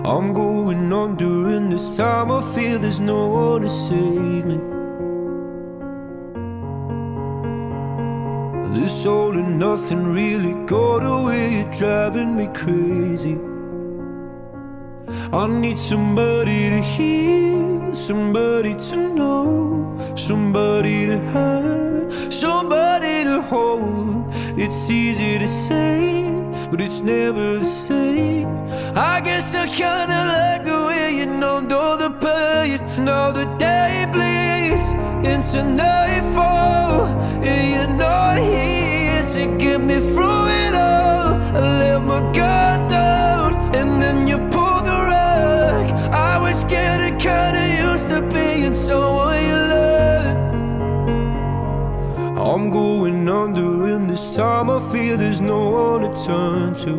I'm going on during this time. I feel there's no one to save me. This all and nothing really got away. You're driving me crazy. I need somebody to hear, somebody to know, somebody to have, somebody to hold. It's easy to say, but it's never the same. I guess I kinda like the way you numbed all the pain. Now the day bleeds into nightfall, and you're not here to get me through it all. I let my guard down, and then you pulled the rug. I was getting kinda used to being someone you loved. I'm going under in this time. I feel there's no one to turn to.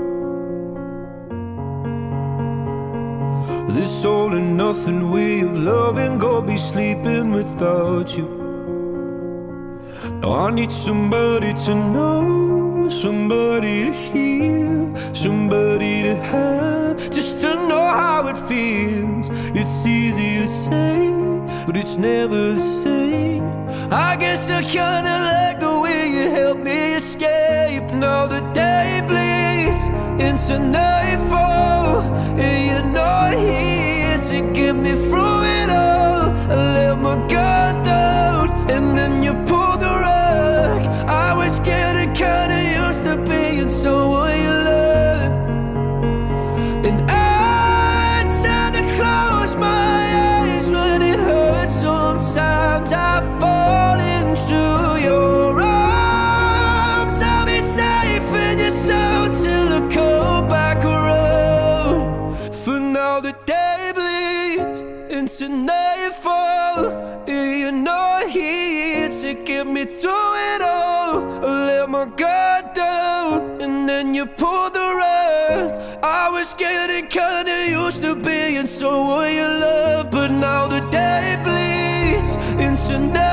This all and nothing way of loving, go be sleeping without you. Now I need somebody to know, somebody to hear, somebody to have, just to know how it feels. It's easy to say, but it's never the same. I guess I kinda like the way you help me escape. Now the day bleeds into nightfall, and you're not here to get me through it all. I let my guard down, and then you pulled the rug. I was getting kinda used to being someone you loved. And I tend to close my eyes when it hurts. Sometimes I fall into your arms. I'll be safe in your soul till I come back around. For now the day bleeds into nightfall, and you're not here to get me through it all. I let my guard down, and then you pulled the rug. I was getting kinda used to being someone you love, but now the day bleeds into night.